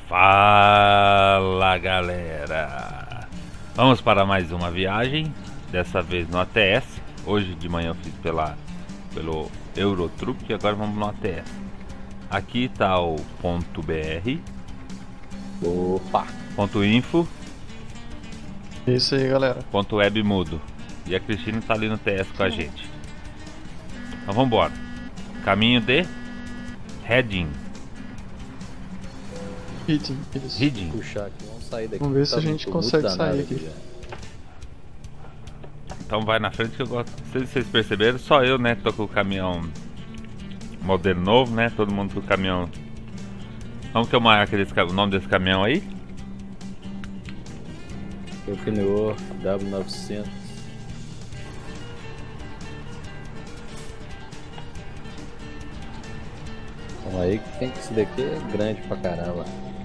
Fala galera, vamos para mais uma viagem, dessa vez no ATS. Hoje de manhã eu fiz pelo Eurotruck e agora vamos no ATS. Aqui está o ponto .br, Opa! ponto .info, Isso aí, galera. ponto .web mudo. E a Cristina está ali no TS com a gente. Então vamos embora. Caminho de Reading. Hitting, isso. Reading. Puxar aqui, vamos sair daqui. Vamos ver se Tá a gente muito consegue danado sair aqui. já. Então vai na frente que eu gosto. Não sei se vocês perceberam, só eu, né, tô com o caminhão modelo novo, né? Todo mundo com o caminhão. Como que é o nome desse caminhão aí? Infinity W900. Vamos aí que tem que esse daqui é grande pra caramba.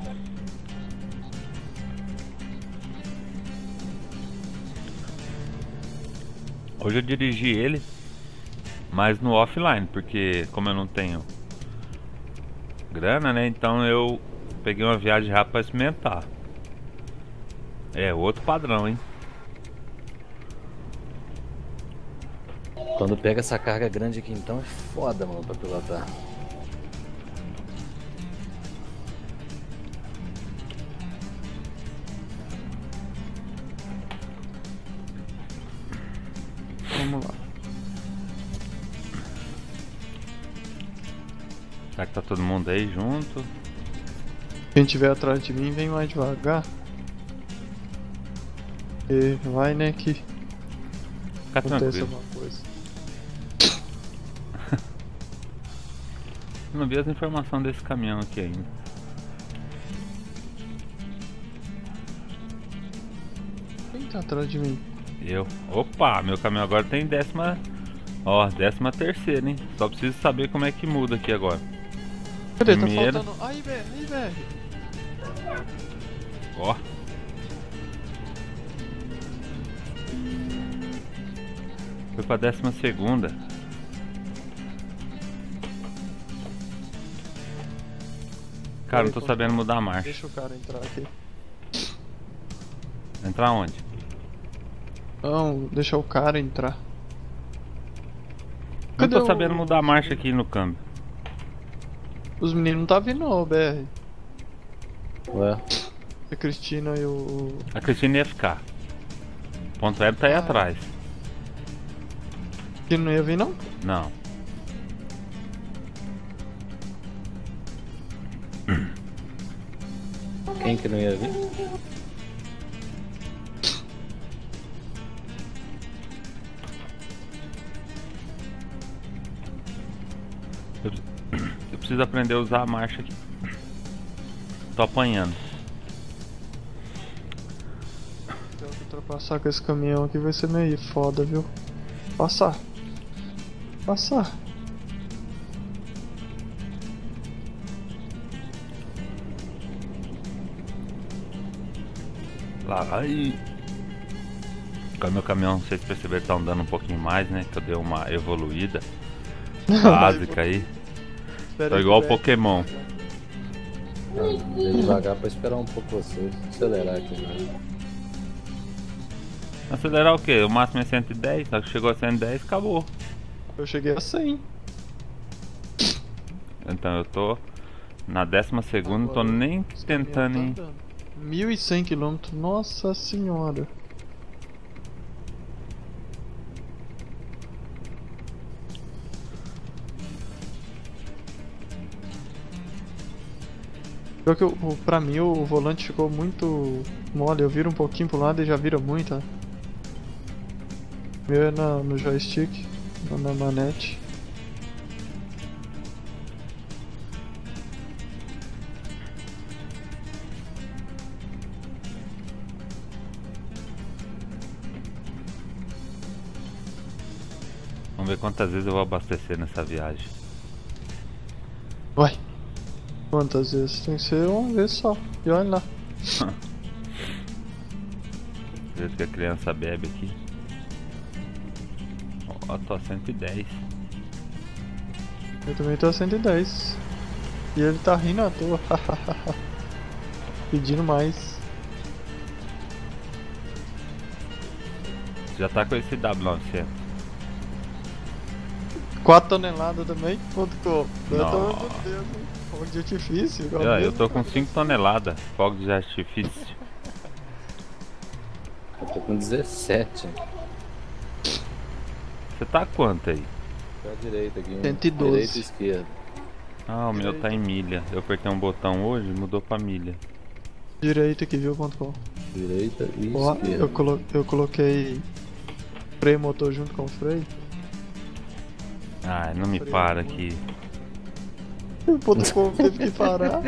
Hoje eu dirigi ele, mas no offline, porque como eu não tenho grana, né? Então eu peguei uma viagem rápida pra experimentar. É outro padrão, hein? Quando pega essa carga grande aqui então é foda, mano, pra pilotar. Vamos lá. Será que tá todo mundo aí junto? Quem tiver atrás de mim, vem mais devagar. E vai, né, que Fica acontece tranquilo. alguma coisa. Eu não vi as informações desse caminhão aqui ainda. Quem tá atrás de mim? Eu. Opa, meu caminhão agora tem décima. Ó, 13ª, hein? Só preciso saber como é que muda aqui agora. Cadê? Primeiro. Tá faltando... Aí, velho. Ó. Foi pra 12ª. Cara, não tô sabendo mudar a marcha. Deixa o cara entrar aqui. Entrar onde? Não, deixa o cara entrar. Não Cadê tô o- sabendo mudar a marcha aqui no câmbio. Os meninos não tá vindo não, BR. Ué, A Cristina e o... A Cristina ia ficar. O ponto web tá aí Ah. atrás. Que não ia vir não? Não. quem que não ia vir? Eu preciso aprender a usar a marcha aqui. Tô apanhando. Se eu ultrapassar com esse caminhão aqui vai ser meio foda, viu? Passar. Passar. Lá vai. Agora meu caminhão, não sei se perceberam, tá andando um pouquinho mais, né? Que eu dei uma evoluída básica aí. Espera Tô aí, igual BR. Pokémon. Vem devagar pra esperar um pouco vocês. Acelerar aqui, né? Acelerar o quê? O máximo é 110, só que chegou a 110, acabou. Eu cheguei a 100. Então eu tô na 12ª, não tô nem Esse caminhão tentando tá ir. andando. 1.100 km, nossa senhora. Pior que pra mim o volante ficou muito mole, eu viro um pouquinho pro lado e já vira muito, né? O meu é no joystick, não na manete. Vamos ver quantas vezes eu vou abastecer nessa viagem. Vai! Quantas vezes? Tem que ser uma vez só. E olha lá. Do jeito que a criança bebe aqui. Ó, tô a 110. Eu também tô a 110. E ele tá rindo à toa. pedindo mais. Já tá com esse W900. 4 toneladas também, ponto com. Não. Fogo de artifício. igual Eu mesmo. tô com 5 toneladas. Fogo de artifício. Eu tô com 17. Você tá quanto aí? Pra direita aqui. 112. Direita e esquerda. Ah, o meu tá em milha. Eu apertei um botão hoje e mudou pra milha. Direito aqui, viu, ponto com. Direita e Ó, esquerda. eu coloquei freio motor junto com o freio. Ai, não me para aqui. O ponto com teve que parar.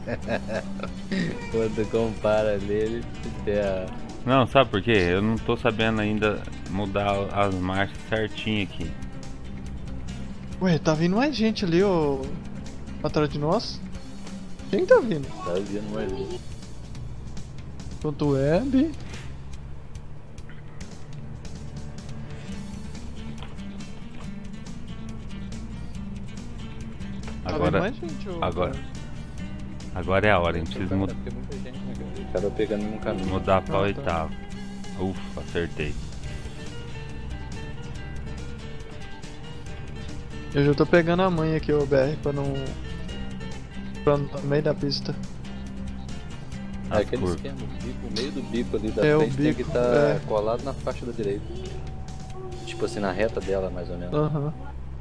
Quando compara nele, é Não, sabe por quê? Eu não tô sabendo ainda mudar as marchas certinho aqui. Ué, tá vindo mais gente ali, ô. Atrás de nós? Quem tá vindo? tá vindo mais um. Ponto web. Tá vindo Agora, mais gente, ô. agora é a hora, a gente precisa Porque muita gente, né, cara? Cada pegando no caminho. mudar pra Ah, tá. oitava. Ufa, acertei. Eu já tô pegando a manha aqui, ô BR, pra não. No meio da pista. É As aquele curvas. esquema, o meio do bico ali da É, o frente tem que bico, estar é. colado na faixa da direita. Tipo assim, na reta dela, mais ou menos. Aham.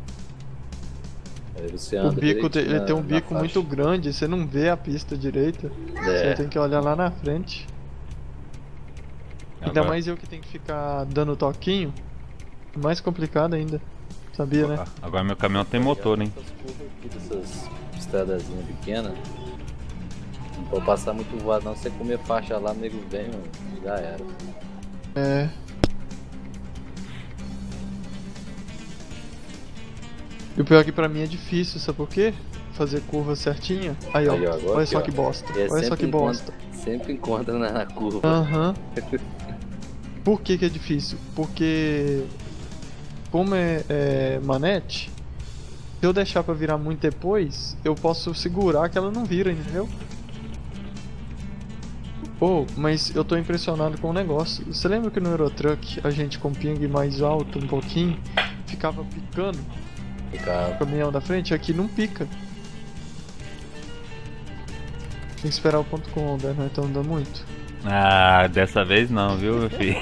Aí você O anda bico, direitinho ele na- tem um na bico faixa. muito grande, você não vê a pista direita. Você É, tem que olhar lá na frente. Ainda Agora- mais eu que tenho que ficar dando toquinho. Mais complicado ainda. Sabia, né? Agora meu caminhão tem motor, hein? Essas curvas aqui dessas estradazinhas pequenas. Não pode passar muito voado não, se você comer faixa lá, o nego vem, mano, já era. É. E o pior é que pra mim é difícil, sabe por quê? Fazer curva certinha. Aí, ó. Aí, ó, agora Olha aqui, só ó. que bosta. É, Olha só sempre que bosta. Sempre encontra na curva. Aham. Por que que é difícil? Porque como é manete, se eu deixar pra virar muito depois, eu posso segurar que ela não vira, entendeu? Pô, mas eu tô impressionado com o negócio. Você lembra que no Eurotruck a gente com ping mais alto um pouquinho ficava picando Ficar o caminhão da frente? Aqui não pica. Tem que esperar o ponto com, né? Nós estamos andando muito. Ah, dessa vez não, viu, meu filho?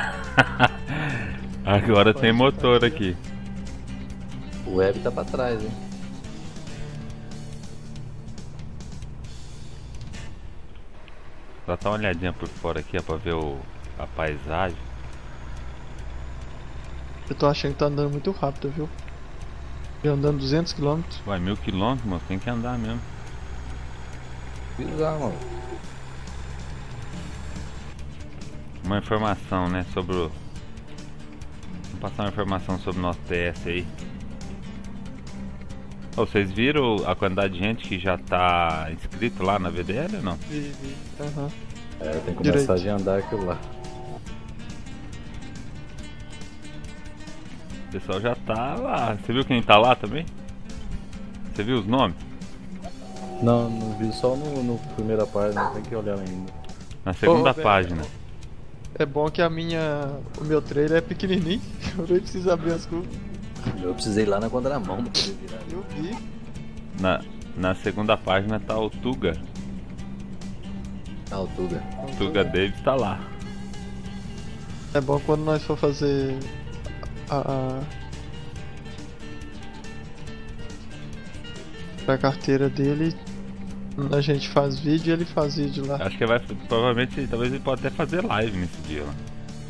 Agora tem motor aqui. o web tá pra trás, hein? Só dar uma olhadinha por fora aqui, ó, pra ver a paisagem. Eu tô achando que tá andando muito rápido, viu? Já andando 200 km. Vai 1000 km, mano, tem que andar mesmo. Bizarro, mano. Uma informação, né, sobre o... Vou passar uma informação sobre o nosso TS aí. Ô, vocês viram a quantidade de gente que já tá inscrito lá na VDL ou não? Vi. Aham. É, tem que Direito. começar a andar aquilo lá. O pessoal já tá lá. Você viu quem tá lá também? Você viu os nomes? Não, não vi só no primeira página, tem que olhar ainda. Na segunda Ô, velho, página. É bom que o meu trailer é pequenininho. Eu nem preciso abrir as curvas. Eu precisei ir lá na contramão pra poder virar. Eu vi. Na segunda página tá o Tuga. A altura. Tuga Davis tá lá. É bom quando nós for fazer a carteira dele, a gente faz vídeo e ele faz vídeo lá. Acho que vai, provavelmente, talvez ele pode até fazer live nesse dia lá.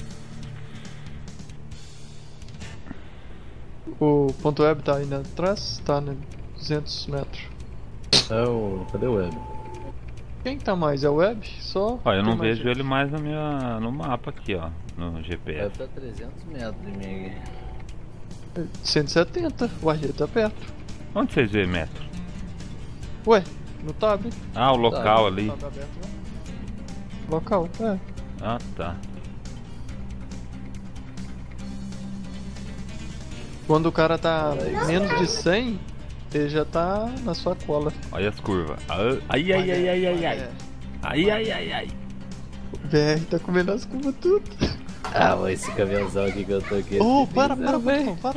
O ponto web tá aí atrás, tá, né? 200 metros. Cadê o web? Quem que tá mais? É o web? Só? Ó, eu não Tem mais vejo gente? ele mais no mapa aqui, ó. No O GPS. web tá 300 metros de mim aqui. 170. Ué, ele tá perto. Onde vocês vê metro? Ué, no tab. Ah, o local Tá. ali. Tab aberto, né? Local, é. Ah, tá. Quando o cara tá menos de 100, ele já tá na sua cola. Olha as curvas. Ah, ai, ai, ai, ai, ai, ai. É. Ai, ai, ai, ai. O BR tá comendo as curvas tudo. Ah, mas esse caminhãozão aqui que eu tô aqui. Oh, esse para, diesel, velho. para.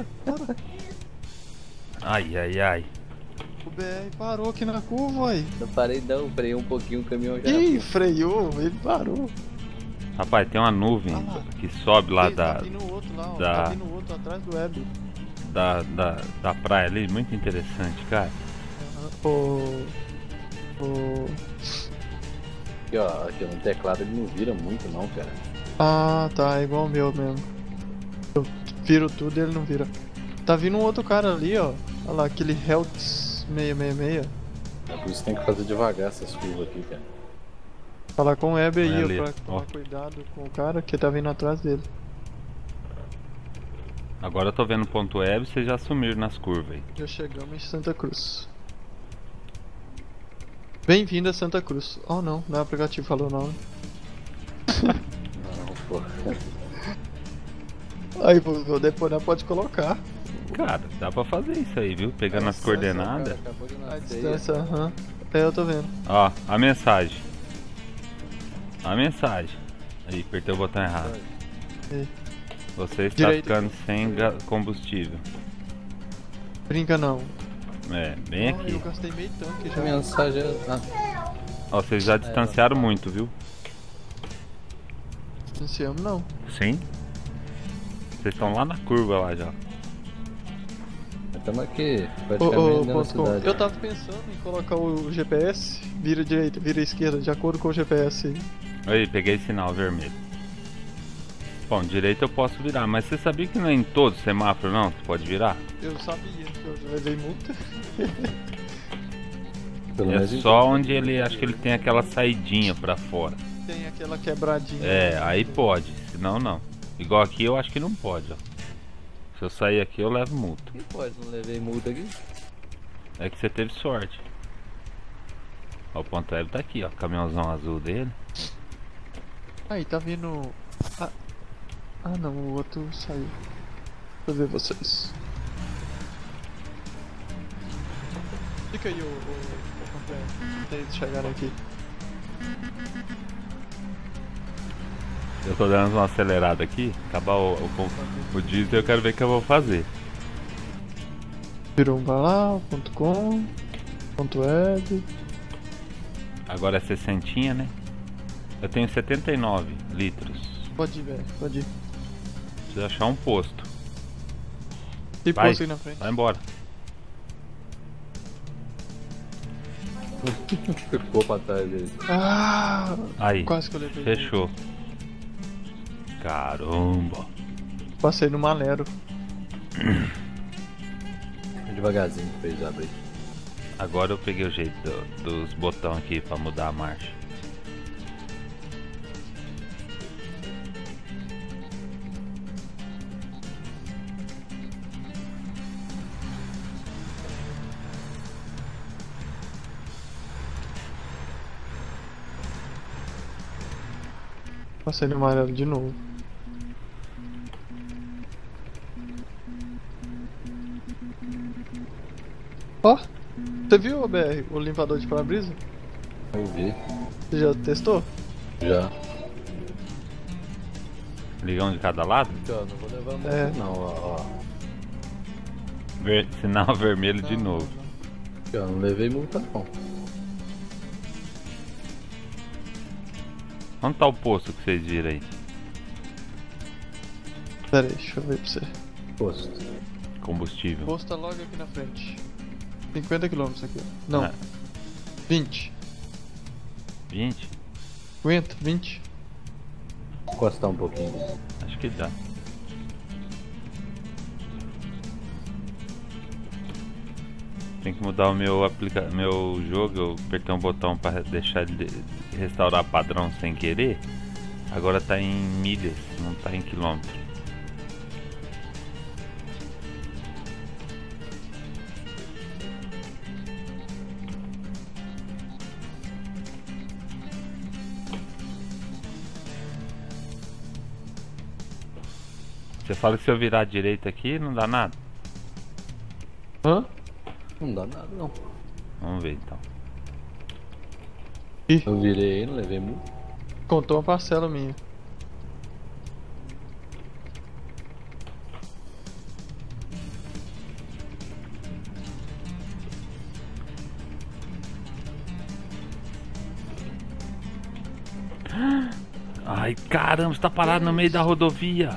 Ai, ai, ai. O BR parou aqui na curva, aí. Não parei não, freiei um pouquinho o caminhão já. Ih, pô. freou, ele parou. Rapaz, tem uma nuvem Ah lá. que sobe lá Ei, da, tá vindo outro lá, ó. da- Tá vindo outro atrás do Web. da praia ali, muito interessante, cara. O Aqui, ó, aqui no teclado ele não vira muito não, cara. Ah, tá, é igual o meu mesmo. Eu viro tudo e ele não vira. Tá vindo um outro cara ali, ó. Olha lá, aquele Heltz 666. É por isso que tem que fazer devagar essas curvas aqui, cara. Falar com o Web aí, Olha ó, ali, pra ó. tomar cuidado com o cara que tá vindo atrás dele. Agora eu tô vendo ponto web, vocês já sumiram nas curvas aí. Já chegamos em Santa Cruz. Bem-vindo a Santa Cruz. Oh não, não é o aplicativo que falou não, né? Não, pô. Aí, vou depois não pode colocar. Cara, dá pra fazer isso aí, viu? Pegando as coordenadas. Cara, acabou de A nascer, distância, aham. É, eu tô vendo. Ó, a mensagem. A mensagem. Aí, apertei o botão errado. Aí. Você está Direito. ficando sem combustível. Brinca não. É, bem Oh, eu aqui. gastei meio tanque A já. mensagem é... Ah, Ó, vocês já distanciaram muito, viu? Distanciamos não. Sim. Vocês estão lá na curva lá já. estamos aqui, Ô, praticamente dentro da ponto com. cidade. Eu tava pensando em colocar o GPS, vira direita, vira esquerda, de acordo com o GPS aí. Aí, peguei sinal vermelho. Bom, direito eu posso virar, mas você sabia que não é em todo semáforo não? Você pode virar? Eu sabia que eu já levei multa. Pelo É menos em- só onde ele, acho que ele tem aquela saidinha pra fora. Tem aquela quebradinha. É, aí pode, senão não. Igual aqui eu acho que não pode, ó. Se eu sair aqui eu levo multa. Que pode, não levei multa aqui. É que você teve sorte. Ó, o ponto web tá aqui, ó. Caminhãozão azul dele. Aí, tá vindo. Ah não, o outro saiu. Deixa eu ver vocês. Fica aí o eles chegaram aqui. Eu tô dando uma acelerada aqui. Acabar o diesel eu quero ver o que eu vou fazer. Virou um balá, ponto .com, ponto .web. Agora é 60, né? Eu tenho 79 litros. Pode ir, velho, pode ir. Preciso achar um posto. Tem Vai. posto aí na frente. Vai embora. Ficou pra trás dele. Ah, Aí, quase que eu levei. fechou. Caramba. Passei no Malero. Devagarzinho pra eles abrir. Agora eu peguei o jeito dos botões aqui pra mudar a marcha. Passei no amarelo de novo. Ó, você viu o BR, o limpador de para-brisa? Eu vi. Você já testou? Já. Liga um de cada lado? Aqui, ó, não vou levar multa É. não, ó. Sinal vermelho de Não, novo. não. Aqui, ó, não levei multa não. Onde tá o posto que vocês viram aí? Pera aí, deixa eu ver pra você. Posto. Combustível. O posto tá logo aqui na frente. 50 km aqui. Não, Ah, 20. 20? 50, 20. Encostar um pouquinho. Acho que dá. Tem que mudar o meu jogo. Eu apertei um botão para deixar ele restaurar padrão sem querer. Agora tá em milhas, não tá em quilômetros. Você fala que se eu virar à direita aqui não dá nada? Hã? Não dá nada não. Vamos ver então. Eu virei aí, não levei muito. Contou uma parcela minha. Ai, caramba, você tá parado no meio da rodovia.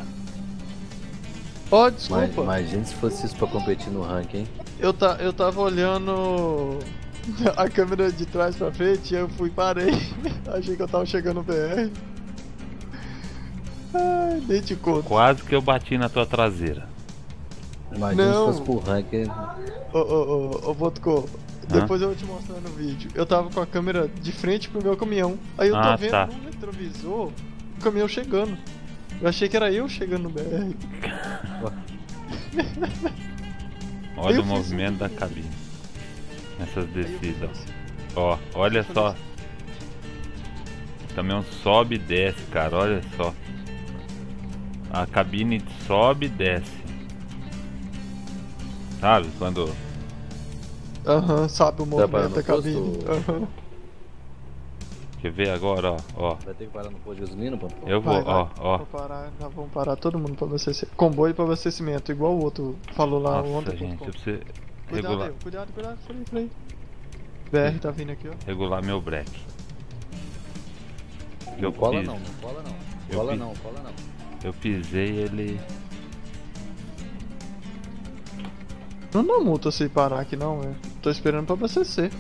Ó, desculpa. Imagina se fosse isso pra competir no ranking, hein? Eu tava olhando a câmera de trás pra frente e eu fui parei. Achei que eu tava chegando no BR. Ai, nem te conto. Quase que eu bati na tua traseira. Imagina Não. se fosse pro ranking. Ô, Vodko, depois eu vou te mostrar no vídeo. Eu tava com a câmera de frente pro meu caminhão. Aí eu tô vendo tá. no retrovisor o caminhão chegando. Eu achei que era eu chegando no BR. Olha Eu o fiz movimento isso da também. cabine. Nessas Aí eu fiz descidas. assim. Ó, olha só. O caminhão sobe e desce, cara, olha só. A cabine sobe e desce. Sabe, quando... Aham, sabe o movimento parar no da cabine. posto? Aham. Quer ver agora, ó. Vai ter que parar no posto de gasolina, Pampão? Eu vou, Vai. ó. Vou parar, nós vamos parar todo mundo pra abastecimento. Comboio pra abastecimento, igual o outro falou lá Nossa, ontem. gente, eu preciso Cuidado, regular, aí, cuidado, freio. BR tá vindo aqui, ó. regular meu breque. Não cola não, cola Eu não. Eu pisei ele... Não dá multa se parar aqui não, velho. Tô esperando pra abastecer.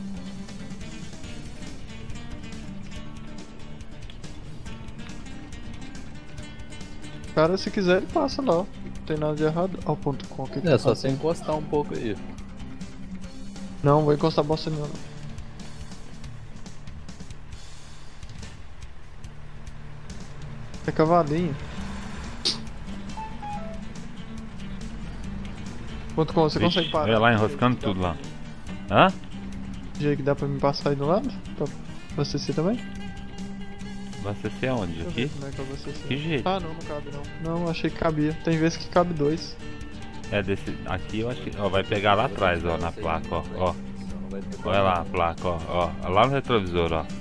Cara, se quiser ele passa lá, ó. Não tem nada de errado. Ó, o ponto com aqui. É só você encostar um pouco aí. Não, vou encostar bosta nenhuma não. É cavalinho. Ponto com, você Vixe, consegue parar? olha lá, enroscando Dá tudo pra- lá. Hã? Jeito que dá pra me passar aí do lado? Pra abastecer também? Abastecer aonde? Deixa eu ver Aqui? como é que eu abastecer. Que jeito? Ah, não cabe não. Não, achei que cabia. Tem vezes que cabe dois. É desse... Aqui eu acho que... Ó, vai pegar lá atrás, ó, na placa, ó. Olha lá a placa, ó. Lá no retrovisor, ó.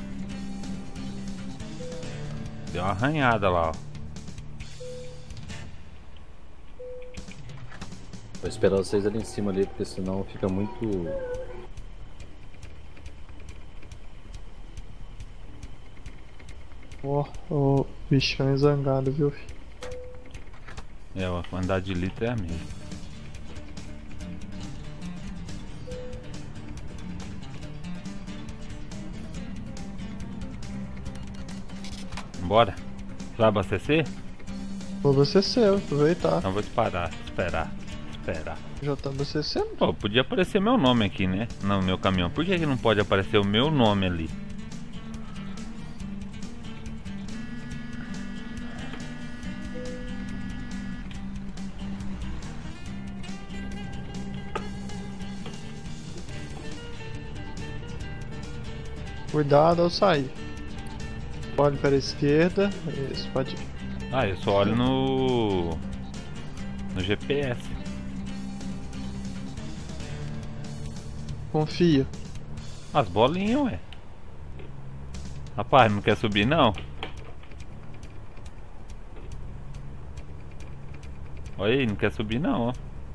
Deu uma arranhada lá, ó. Vou esperar vocês ali em cima ali, porque senão fica muito... Ó, o bichão é zangado, viu, filho? É, a quantidade de litro é a mesma. Bora? Vai abastecer? Vou abastecer, aproveitar. Então vou te parar, esperar. Já tá abastecendo? Pô, podia aparecer meu nome aqui, né? No meu caminhão. Por que não pode aparecer o meu nome ali? Cuidado ao sair. Olhe para a esquerda. Isso, pode ir. Ah, eu só olho no GPS. Confia. As bolinhas, ué. Rapaz, não quer subir não? Olha aí, não quer subir não, ó.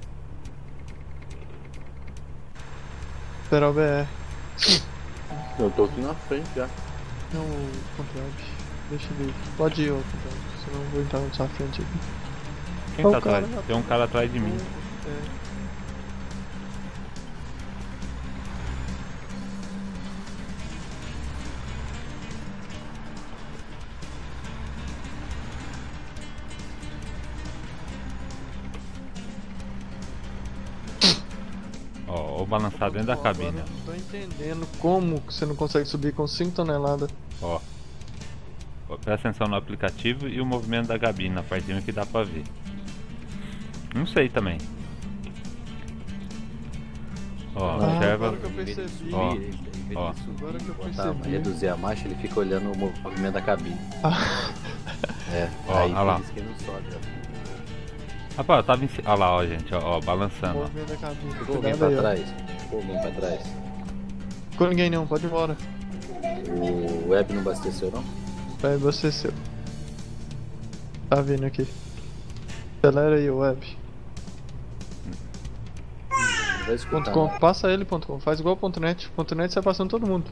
Esperar o BR. Eu tô aqui na frente já. Não, o contrário. Deixa eu ver. Pode ir, ó, contrário. Senão eu vou entrar na sua frente aqui. Quem Ó, tá o cara atrás? já Tem um cara atrás de mim. É. Ó, vou balançar dentro da Pô, cabine, agora eu não tô entendendo como que você não consegue subir com 5 toneladas. ó. Ó, presta atenção no aplicativo e o movimento da cabine, na parte de cima que dá pra ver. Não sei também. Ó, observa. agora que eu percebi. Ó, ó. Agora que eu Botar, percebi. reduzir a marcha, ele fica olhando o movimento da cabine. Ah, É, Ó, aí olha lá. por isso que não sobe, ó. Rapaz, eu tava em cima. Olha lá, ó, gente, ó, o balançando, ó. movimento da cabine. Ficou alguém Cuidado pra aí, ó. trás. Ficou alguém pra trás. Ficou ninguém não, pode ir embora. O web não abasteceu não? Vai abasteceu. Tá vindo aqui. Acelera aí o web. Não vai escutar. .com, passa ele .com, faz igual .net. .net sai passando todo mundo.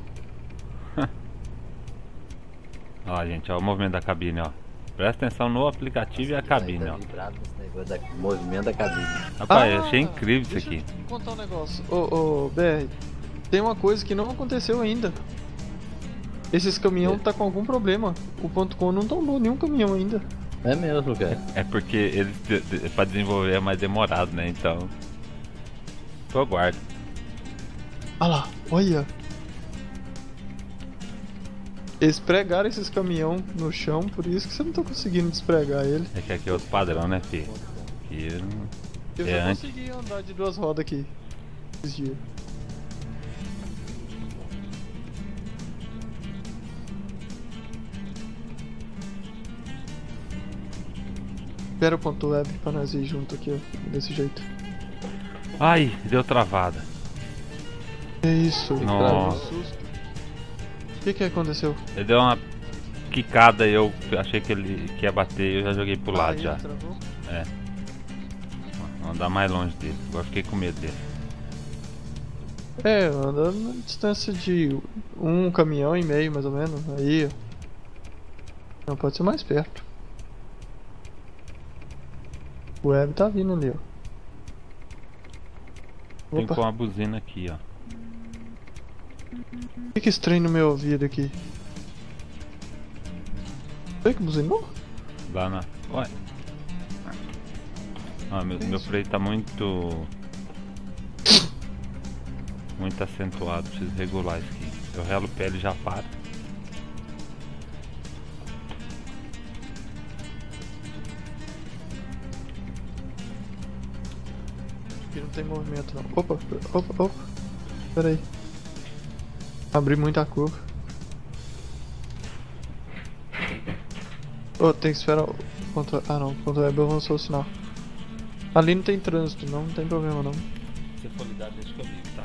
Ó, gente, ó, o movimento da cabine, ó. Presta atenção no aplicativo e a cabine, ó. Vibrado nesse negócio do movimento da cabine. Rapaz, eu achei incrível isso deixa aqui. eu te contar um negócio. Ô, BR, tem uma coisa que não aconteceu ainda. Esses caminhão tá com algum problema. O .com não tombou nenhum caminhão ainda. É mesmo, cara. É porque eles, pra desenvolver é mais demorado, né? Então. Eu aguardo. Ah lá, olha. Eles pregaram esses caminhão no chão, por isso que você não tá conseguindo despregar ele. É que aqui é outro padrão, né, filho? Aqui não. Eu É já antes. consegui andar de duas rodas aqui esses dias. Espera o ponto web pra nós ir junto aqui, ó, desse jeito. Ai, deu travada. Que isso? Nossa. Que susto. O que aconteceu? Ele deu uma quicada e eu achei que ele que ia bater e eu já joguei pro lado Aí, já. travou? É. Vamos andar mais longe dele. Agora fiquei com medo dele. É, anda na distância de um caminhão e meio, mais ou menos. Aí, ó. Não, pode ser mais perto. O web tá vindo ali, ó. Tem Opa, com uma buzina aqui, ó. o que é estranho no meu ouvido aqui? Foi que buzinou? Lá na. Ué. Ah, meu freio tá muito. Muito acentuado. Preciso regular isso aqui. Eu relo o pé ele já para. Aqui não tem movimento não. Opa, opa, opa. Pera aí. Abri muita curva. Oh, tem que esperar o ponto. Ah não, o ponto web avançou o sinal. Ali não tem trânsito, não tem problema não. Se for ligado, deixa comigo, tá?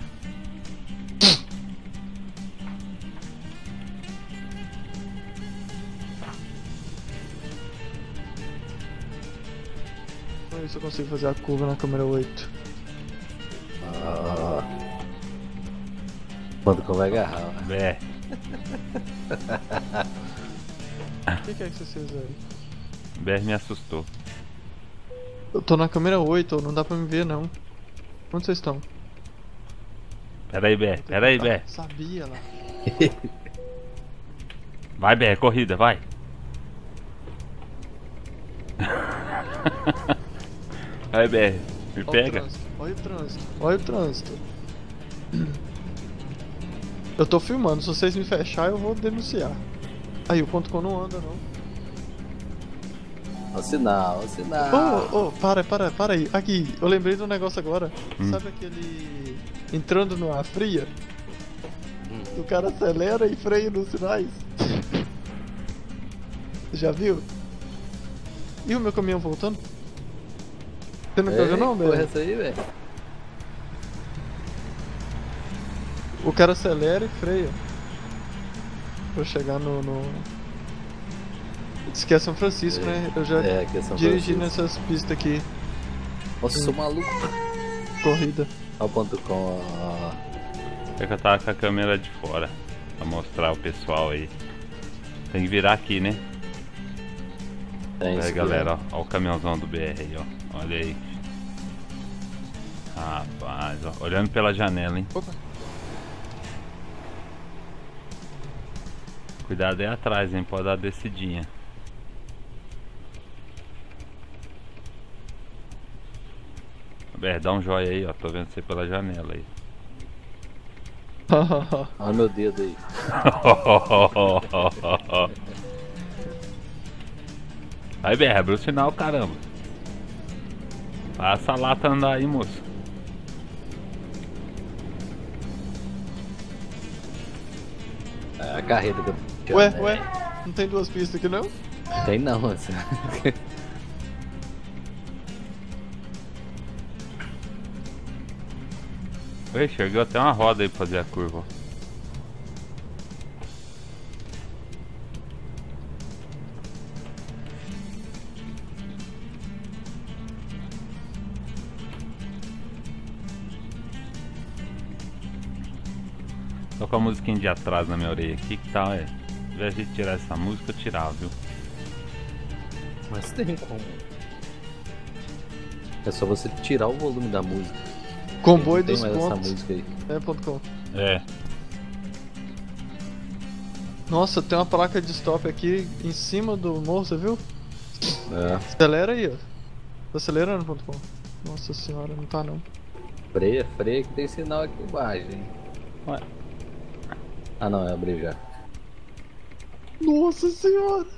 Vamos ver se eu consigo fazer a curva na câmera 8. Quando como vai agarrar, ó. É. O que é que você fez aí? BR me assustou. Eu tô na câmera 8, não dá pra me ver não. Onde vocês estão? Pera aí, BR. Pera aí, BR. Sabia lá. Vai, BR, corrida, vai. Vai, BR. Me pega. Olha o trânsito. Olha o trânsito. Eu tô filmando, se vocês me fechar eu vou denunciar. Aí o ponto com não anda não. Ó o sinal, ó o sinal. Oh, para aí. Aqui, eu lembrei de um negócio agora. Sabe aquele. Entrando numa fria? O cara acelera e freia nos sinais. Já viu? E o meu caminhão voltando? Você não viu não, Porra, velho? essa aí, velho. O cara acelera e freia. Pra chegar no... Diz que é São Francisco, né? Eu já Que é São dirigi Francisco. nessas pistas aqui. Nossa, sou maluco. Corrida. Ó o ponto com, ó. É que eu tava com a câmera de fora. Pra mostrar o pessoal aí. Tem que virar aqui, né? Tem Aí, isso, galera, ó o caminhãozão do BR aí, ó. Olha aí. Rapaz, ó. Olhando pela janela, hein? Opa. Cuidado aí atrás, hein? Pode dar descidinha. BR, dá um joia aí, ó. Tô vendo você pela janela aí. Olha meu dedo aí. Aí, BR, abre o sinal, caramba. Passa a lata andar aí, moço. É a carreta que eu Ué, não tem duas pistas aqui não? Tem não, moça. Oi, chegou até uma roda aí pra fazer a curva. Tô com a musiquinha de atrás na minha orelha aqui, que tal, é? Se invés de tirar essa música, eu tirava, viu? Mas tem como. É só você tirar o volume da música. Comboio Não tem dos mais essa pontos. música aí. .com. É. Nossa, tem uma placa de stop aqui em cima do morro, você viu? É. Acelera aí, ó. Tá acelerando, .com. Nossa senhora, não tá não. Freia que tem sinal aqui embaixo, hein? Ué. Ah não, eu abri já. Nossa senhora!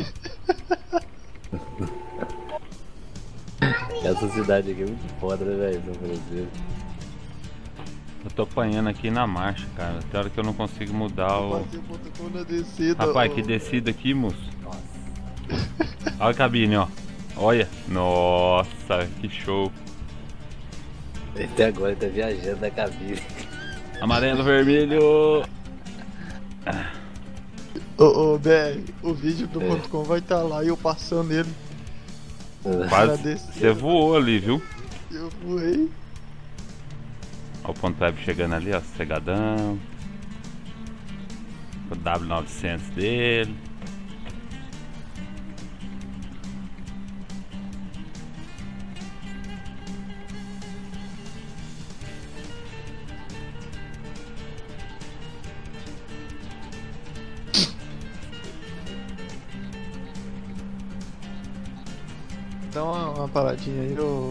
Essa cidade aqui é muito foda, né, velho? São Francisco. Eu tô apanhando aqui na marcha, cara. Tem hora que eu não consigo mudar o... Fazer .com na descida. Rapaz, ó. que descida aqui, moço. Nossa. Olha a cabine, ó. Olha. Nossa, que show. Até agora ele tá viajando na cabine. Amarelo, vermelho. Ô, BR, o vídeo do .com vai estar lá e eu passando ele. Quase. descida. Você voou ali, viu? Eu voei. Ó, o ponto web chegando ali, ó. Sossegadão. O W900 dele. Dá uma paradinha aí, ô.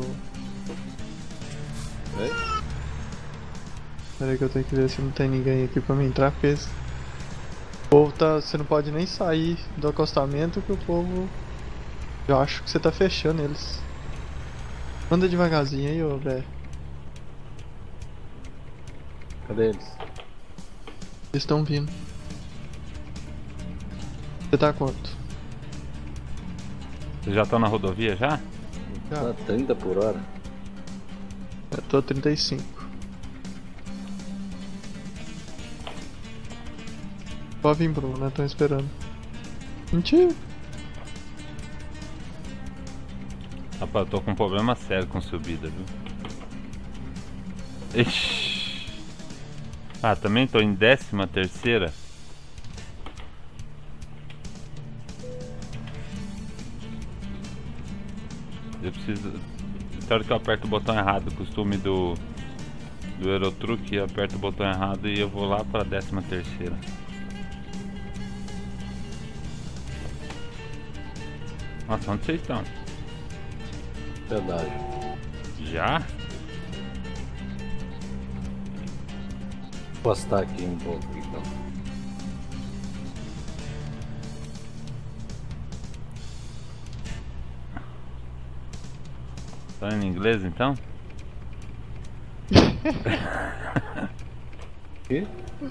Oi? Pera aí que eu tenho que ver se não tem ninguém aqui pra me entrar, porque esse povo tá. Você não pode nem sair do acostamento que o povo. Eu acho que você tá fechando eles. Anda devagarzinho aí, ô velho. Cadê eles? Eles estão vindo. Você tá quanto? Vocês já estão na rodovia já? Tá 30 por hora. Eu tô a 35. Pode vir, Bruno, né? Tô esperando. Mentira. Rapaz, eu tô com um problema sério com subida, viu? Ixi. Ah, também tô em 13ª. Eu preciso... Na hora que eu aperto o botão errado, costume do Eurotruck, eu aperto o botão errado e eu vou lá pra 13ª. Nossa, onde vocês estão? Verdade. Já? Vou postar aqui um pouco então. Tá em inglês então? Que?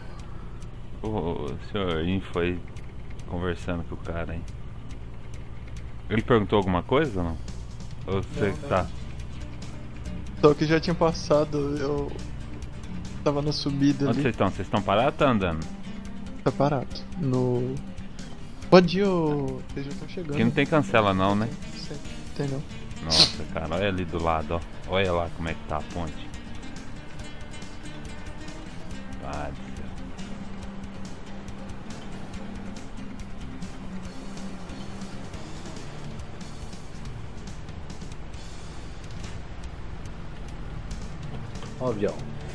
O senhor In foi conversando com o cara aí. Ele perguntou alguma coisa ou não? Ou você que tá? Só que já tinha passado, eu tava na subida Onde ali. vocês estão? Vocês estão parados ou tá andando? Tá parado. No. Pode ir, ô. Vocês já estão chegando. Aqui não tem cancela não, né? Sim, tem não. Nossa, cara, olha ali do lado, ó. Olha lá como é que tá a ponte. Pai do céu. Ó o avião.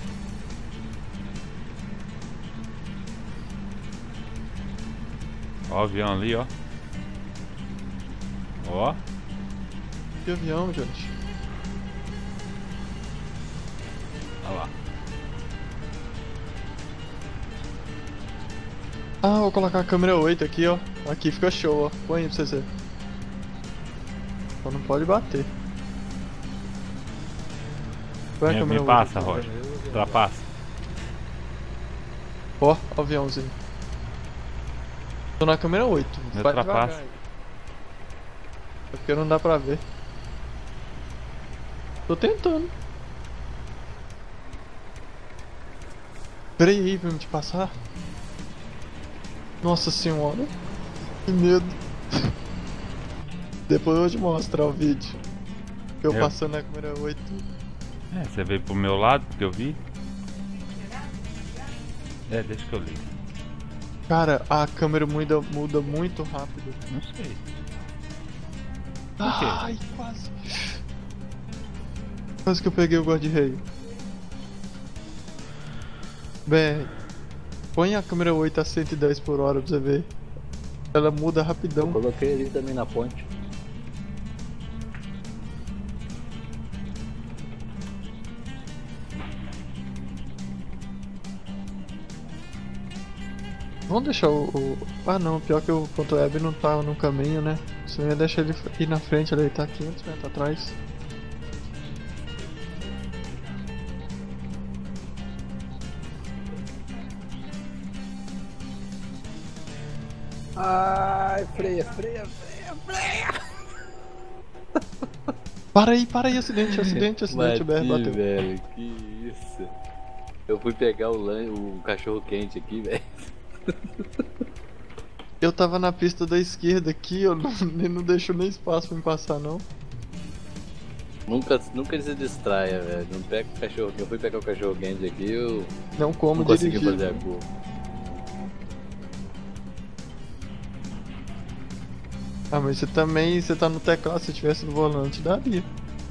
Ó o avião ali, ó. Ó. Que avião, gente? Olha lá. Ah, vou colocar a câmera 8 aqui, ó. Aqui fica show, ó. Põe aí pra você ver. Só não pode bater. Põe a Me câmera passa, 8. Roger. Ultrapassa. Ó, ó o aviãozinho. Tô na câmera 8. Me Vai ultrapassa. devagar aí. É porque não dá pra ver. Tô tentando. Pera aí pra me te passar. Nossa senhora. Que medo. Depois eu vou te mostrar o vídeo. Eu passando na câmera 8. É, você veio pro meu lado que eu vi. É, deixa que eu ligo. Cara, a câmera muda muito rápido. Não sei. quê? Ai, quase. Quase que eu peguei o guarda-reio. Bem, põe a câmera 8 a 110 por hora pra você ver. Ela muda rapidão. Coloquei ali também na ponte. Vamos deixar Ah não, pior que o ponto web não tá no caminho, né? Você ia deixar ele ir na frente, ele tá 500 metros atrás. Ai, freia. Para aí, acidente, Bati, o BR bateu. velho, que isso. Eu fui pegar o cachorro quente aqui, velho. Eu tava na pista da esquerda aqui, eu ele não deixou nem espaço pra me passar não. Nunca se distraia, velho. Não pega o cachorro quente. Eu fui pegar o cachorro quente aqui, eu Não como não consegui dirigir. fazer a curva. Ah, mas você tá no teclado, se tivesse no volante, daria.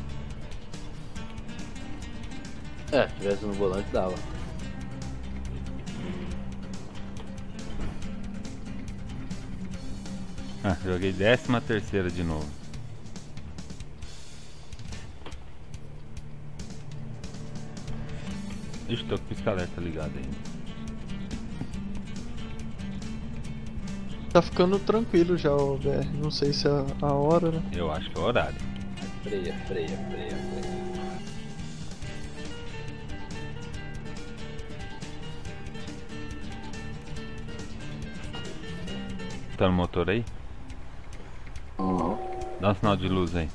É, se tivesse no volante dava. Ah, joguei 13ª de novo. Ixi, tô com o pisca-alerta ligado ainda. Tá ficando tranquilo já o BR, não sei se é a hora, né? Eu acho que é o horário. Freia. Tá no motor aí? Uhum. Dá um sinal de luz aí.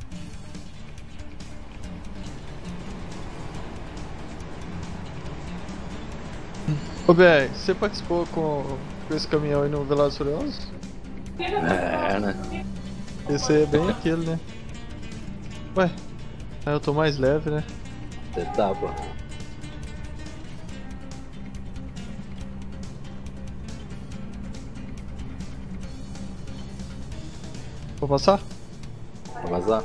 Ô BR, você participou com esse caminhão aí no Velozes e Furiosos? É, né? Esse aí é bem aquele, né? Ué, aí eu tô mais leve, né? Você tá, pô. Vou passar? Vamos lá?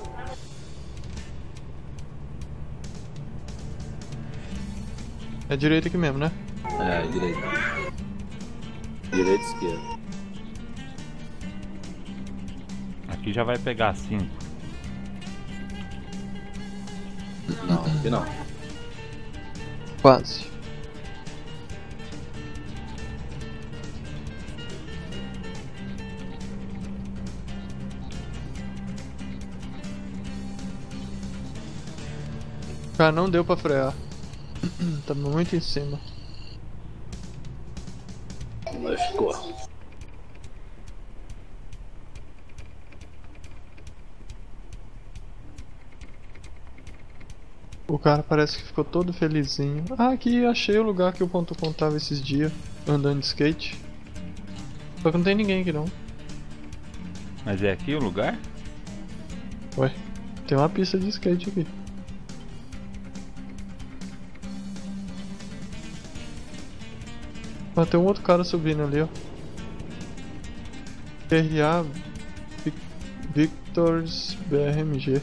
É direito aqui mesmo, né? É, direita. Direita e esquerda. Aqui já vai pegar 5. Não, aqui não. Quase. Cara, não deu pra frear. Tá muito em cima. Mas ficou. O cara parece que ficou todo felizinho. Ah, aqui achei o lugar que o ponto com tava esses dias, andando de skate. Só que não tem ninguém aqui não. Mas é aqui o lugar? Ué, tem uma pista de skate aqui. Ah, tem um outro cara subindo ali, ó. RA Victors BRMG.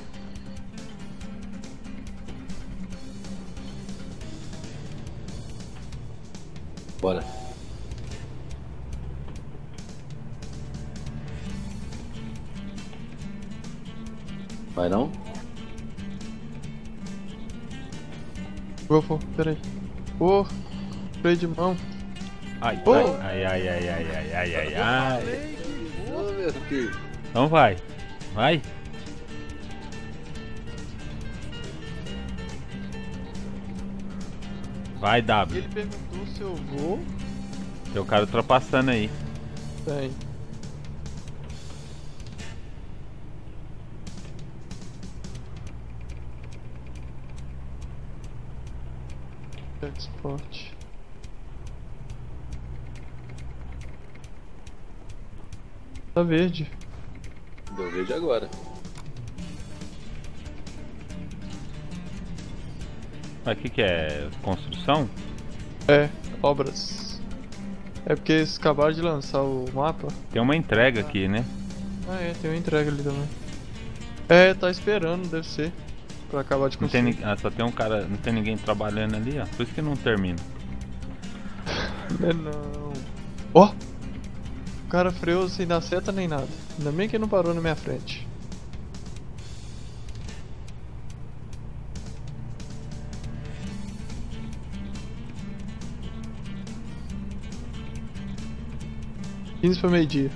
Bora. Vai não? Vou, peraí. Ô, freio de mão. Ai, Ô! ai. Ô, meu filho. Então vai. Vai. Vai, W. Ele perguntou se eu vou. Tem o cara ultrapassando aí. Tem. Export. Tá verde. Deu verde agora. Mas o que é? Construção? É. obras. É porque eles acabaram de lançar o mapa. Tem uma entrega aqui, né? Ah é, tem uma entrega ali também. É, tá esperando, deve ser. Pra acabar de Não tem, construir. só tem um cara, não tem ninguém trabalhando ali, ó. Por isso que não termina. Não. Ó! O cara freou sem dar seta nem nada. Ainda bem que não parou na minha frente. Quinze para meio-dia.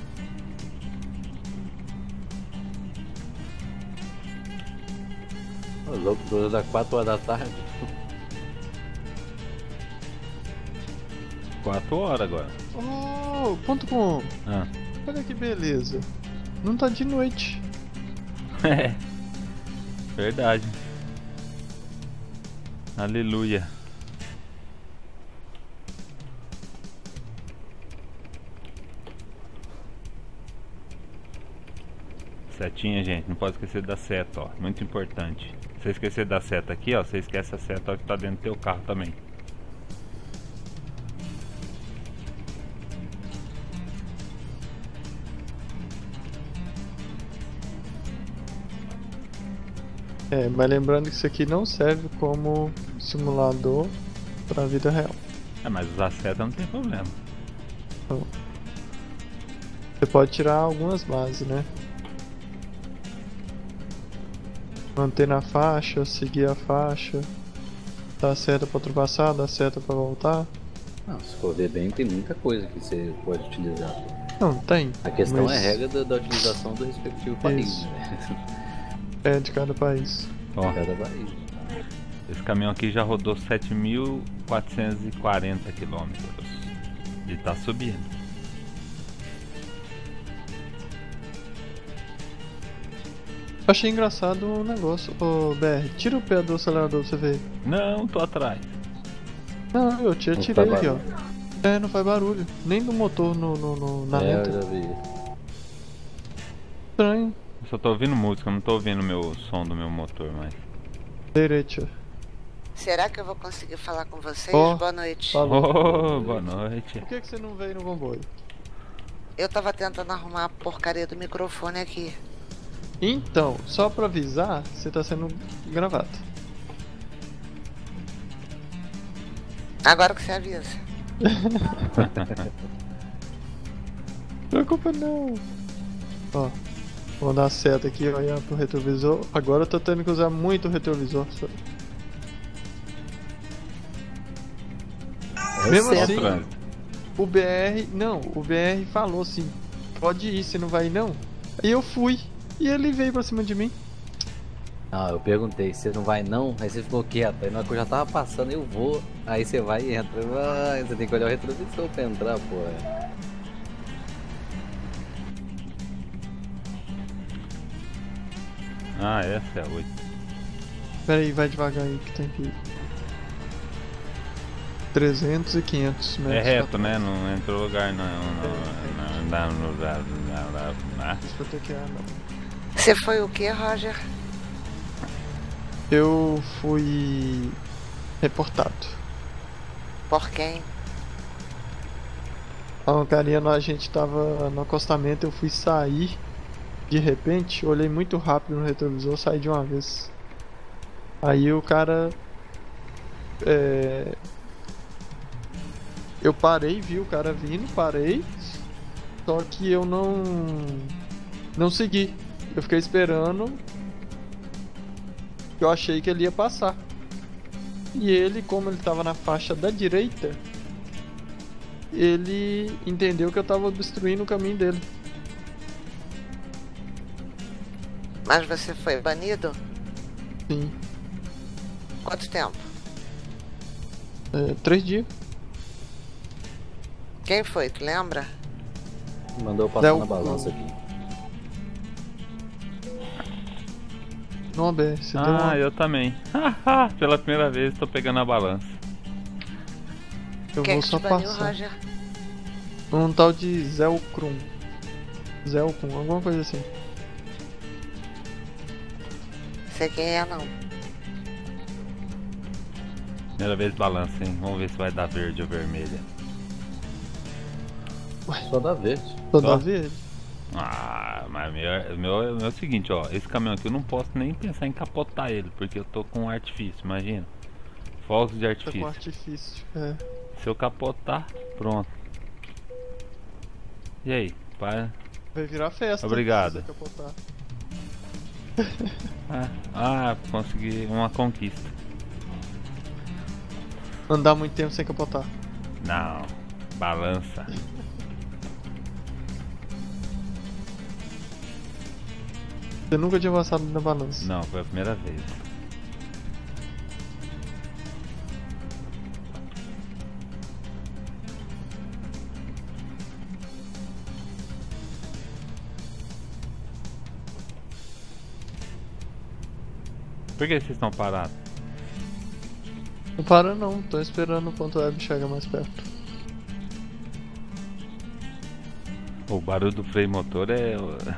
Ô, louco, dura das 4 horas da tarde. 4 horas agora. Oh, ponto com. Ah. Olha que beleza. Não tá de noite. É. Verdade. Aleluia. Setinha, gente, não pode esquecer da seta, ó, muito importante. Se você esquecer da seta aqui, ó, você esquece a seta que tá dentro do teu carro também. É, mas lembrando que isso aqui não serve como simulador pra vida real. É, mas usar seta não tem problema. Você pode tirar algumas bases, né? Manter na faixa, seguir a faixa, dar seta pra ultrapassar, dar seta pra voltar. Não, se for ver bem, tem muita coisa que você pode utilizar. Não, tem. A questão mas é a regra da utilização do respectivo país, Isso. né? É de cada país. Ó, Cada país. esse caminhão aqui já rodou 7.440 quilômetros. Ele tá subindo. Achei engraçado o negócio. Ô, BR, tira o pé do acelerador pra você ver. Não, tô atrás. Não, eu tirei Não aqui, faz ó. É, não faz barulho. Nem do motor na Eu reta. já vi. Estranho. Eu só tô ouvindo música, não tô ouvindo o som do meu motor mais. Direito. Será que eu vou conseguir falar com vocês? Ó, Boa noite. Falou. Oh, boa noite. Por que você não veio no comboio? Eu tava tentando arrumar a porcaria do microfone aqui. Então, só pra avisar, você tá sendo gravado. Agora que você avisa. Preocupa não. Ó, vou dar seta aqui, olhar pro retrovisor. Agora eu tô tendo que usar muito o retrovisor. Mesmo certo. assim, Trânsito. o BR... Não, o BR falou assim, pode ir, você não vai ir não? Aí eu fui, e ele veio pra cima de mim. Não, eu perguntei, você não vai não? Aí você ficou quieto, aí na hora que eu já tava passando, eu vou. Aí você vai e entra. Vai, você tem que olhar o retrovisor pra entrar, pô. Ah, essa é a 8. Pera aí, vai devagar aí que tem que ir. 300 e 500 metros. É reto, né? Não entrou lugar não. Isso vai ter que ir, não. Você foi o que, Roger? Eu fui reportado. Por quem? A carinha, a gente tava no acostamento, eu fui sair. De repente, olhei muito rápido no retrovisor, saí de uma vez. Aí o cara... Eu parei, vi o cara vindo, parei. Só que eu não segui. Eu fiquei esperando. Eu achei que ele ia passar. E ele, como ele tava na faixa da direita, ele entendeu que eu tava obstruindo o caminho dele. Mas você foi banido? Sim. Quanto tempo? 3 dias. Quem foi, tu lembra? Mandou eu passar Não. na balança aqui. Não, BR, você deu uma... Eu também. Pela primeira vez tô pegando a balança. Eu Quem vou que só te baniu, passar. Roger? Um tal de Zelkrum. Zelkrum, alguma coisa assim. Sei quem é, não. Primeira vez balança, hein? Vamos ver se vai dar verde ou vermelha. Só dá verde. Só Só? dá verde. Ah, mas meu é o seguinte, ó. Esse caminhão aqui eu não posso nem pensar em capotar ele, porque eu tô com artifício, imagina. Fogos de Tá com artifício. artifício. É. Se eu capotar, pronto. E aí? Para. Vai virar festa. Obrigado. se você capotar. Consegui uma conquista. Andar muito tempo sem capotar. Não, balança. Você nunca tinha passado na balança. Não, foi a primeira vez. Por que vocês estão parados? Não para não, tô esperando o ponto web chegar mais perto. O barulho do freio motor é.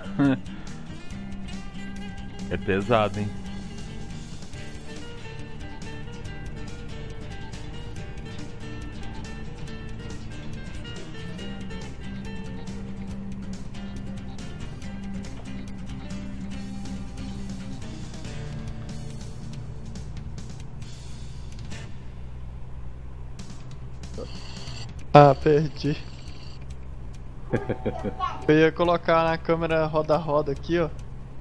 É pesado, hein? Ah, perdi. Eu ia colocar na câmera roda-roda aqui, ó.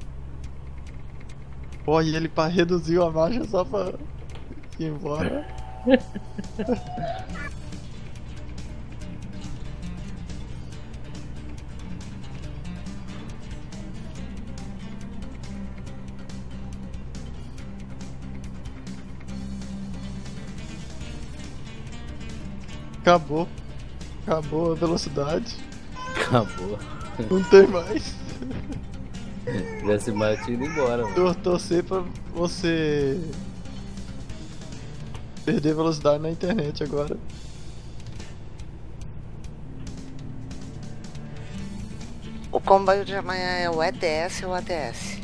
Pô, e ele reduziu a marcha só pra ir embora. Acabou. Acabou a velocidade. Acabou. Não tem mais. Se tivesse mais, eu tinha ido embora, mano. Torcer pra você perder velocidade na internet agora. O comboio de amanhã é o ETS ou ATS?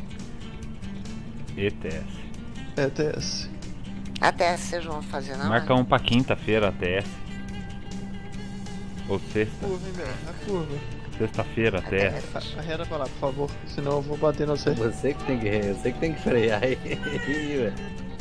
ETS. ETS. ATS vocês vão fazer, não? Marca um pra quinta-feira ATS. Ou sexta. Curva, hein, velho? A curva. Sexta-feira ATS. Arreda pra lá, por favor. Senão eu vou bater no você. Você que tem que frear aí, velho.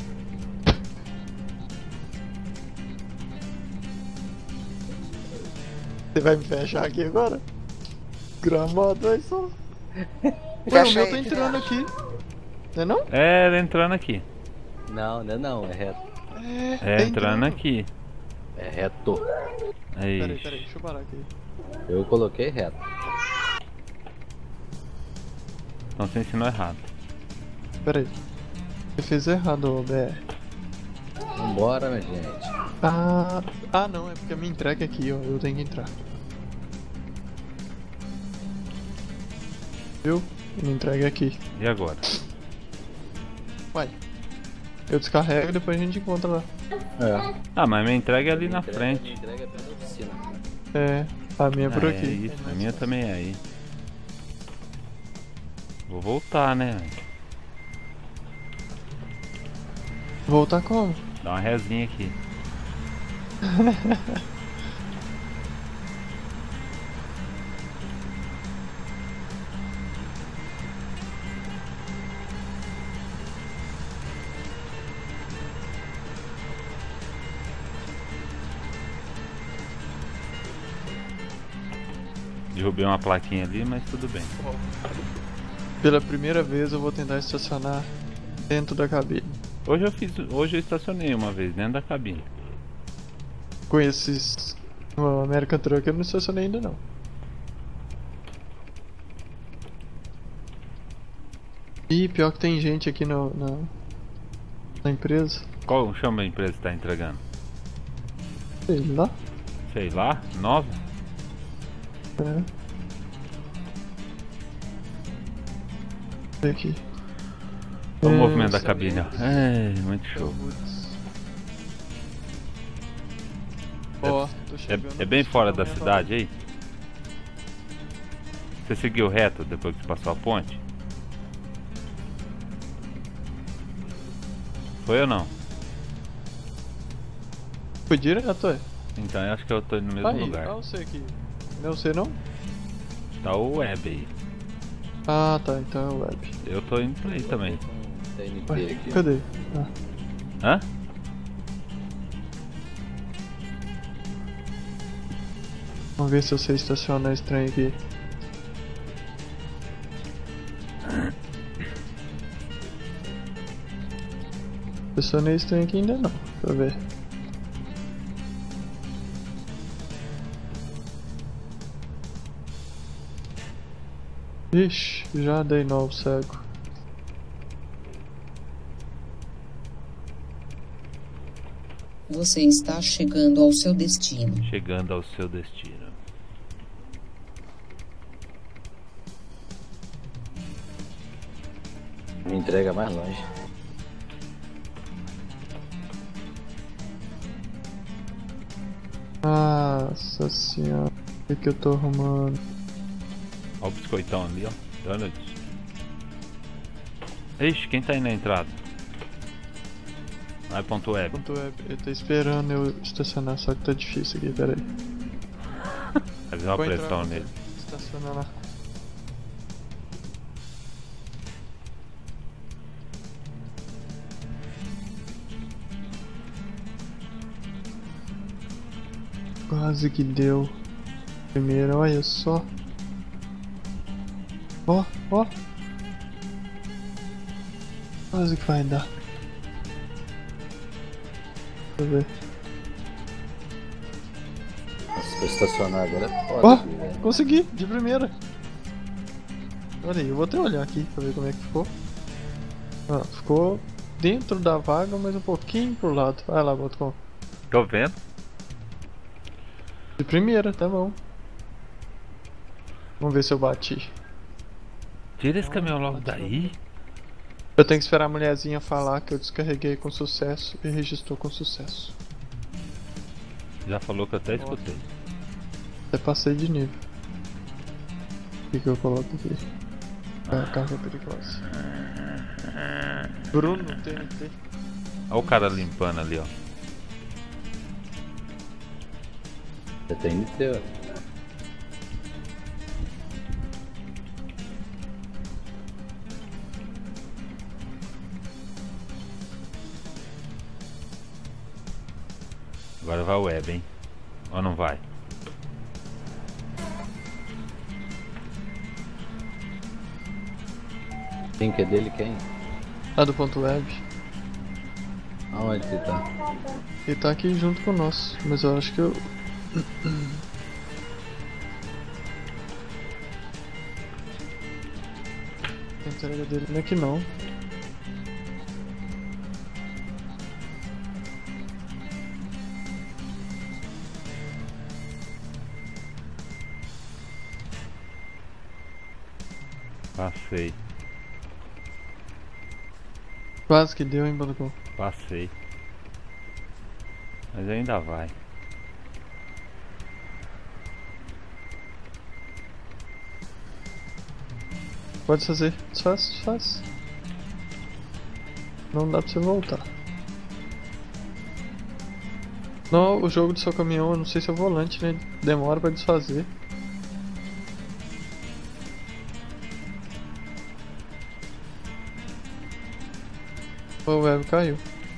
Você vai me fechar aqui agora? Gramado aí só. Ué, o Fecha meu aí, tá entrando aqui. Não é não? É, entrando aqui. Não, não, é reto. É, tá entrando aqui. É reto. Aí. Peraí, deixa eu parar aqui. Eu coloquei reto. Então você ensinou errado. Peraí. Você fez errado, ô BR. Vambora, minha gente. Ah, não, é porque a minha entrega é aqui, ó. Eu tenho que entrar. Viu? Minha entrega é aqui. E agora? Vai. Eu descarrego e depois a gente encontra lá. É. Ah, mas minha entrega é ali na frente. Minha entrega é pela oficina. É, a minha é por Ah, aqui. É isso, a minha também é aí. Vou voltar, né? Voltar como? Dá uma resinha aqui. Derrubei uma plaquinha ali, mas tudo bem. Pela primeira vez eu vou tentar estacionar dentro da cabine. Hoje eu estacionei uma vez dentro da cabine. Com esses no American Truck eu não estacionei ainda não. Ih, pior que tem gente aqui na empresa. Qual chama a empresa que tá entregando? Sei lá. Sei lá, nova? É. Vem aqui. Olha o movimento da cabine, ó. É, muito show. Ó, tô chegando. É bem fora da cidade aí? Você seguiu reto depois que você passou a ponte? Foi ou não? Foi direto, é? Então eu acho que eu tô no mesmo Aí, lugar. olha você aqui. Não é você não? Tá o web aí. Ah, tá, então é o web. Eu tô indo pra aí também. TNT Ué, aqui. cadê? Ah. Hã? Vamos ver se eu sei estacionar esse trem aqui. Estacionei esse trem aqui ainda não. Deixa eu ver. Ixi, já dei novo cego. Você está chegando ao seu destino. Chegando ao seu destino. Me entrega mais longe. Nossa senhora, o que eu tô arrumando? Ó o biscoitão ali, ó. Donut. Ixi, quem tá aí na entrada? Vai ponto web. Ponto web, ele tá esperando eu estacionar, só que tá difícil aqui, peraí. Fazer uma Vou entrar, pressão nele. Estaciona lá. Quase que deu. Primeiro, olha só. Ó, ó. Quase que vai dar. Deixa eu ver. Nossa, pra estacionar agora é foda. Ó, aqui, velho. consegui, de primeira. Olha aí, eu vou até olhar aqui pra ver como é que ficou. Ah, ficou dentro da vaga, mas um pouquinho pro lado. Vai lá, Botcom. Tô vendo. De primeira, tá bom. Vamos ver se eu bati. Tira esse caminhão logo daí. Eu tenho que esperar a mulherzinha falar que eu descarreguei com sucesso e registrou com sucesso. Já falou que eu até escutei. Até passei de nível. O que eu coloco aqui? Ah, carga perigosa. Bruno TNT. Olha o cara limpando ali, ó. Você tem que ter, ó. Agora vai o web, hein? Ou não vai? Quem que é dele, quem? Ah, do ponto web. Aonde que tá? Ele tá aqui junto com o nosso, mas eu acho que eu. A entrega dele não é que não. Passei. Quase que deu, hein, Botcom. Passei. Mas ainda vai. Pode fazer. Desfaz, desfaz. Não dá pra você voltar. Não, o jogo do seu caminhão, eu não sei se é o volante, né? Demora pra desfazer. O web caiu.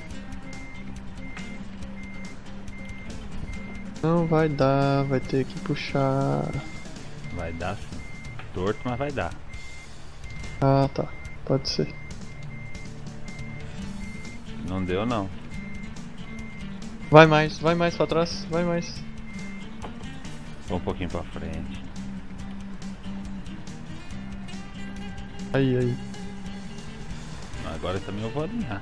Não vai dar, vai ter que puxar. Vai dar sim. Torto, mas vai dar. Ah, tá. Pode ser. Não deu não. Vai mais pra trás, vai mais. Vou um pouquinho pra frente. Aí, aí. Agora também eu vou alinhar.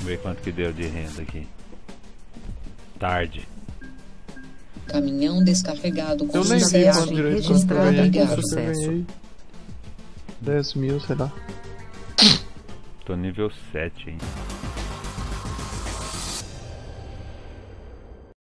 Vamos ver quanto que deu de renda aqui. Tarde. Caminhão descarregado com Eu nem vi sucesso. quanto direito quanto eu registrada ganhei. com Acho que eu sucesso. ganhei 10 mil, sei lá. Tô nível 7, hein.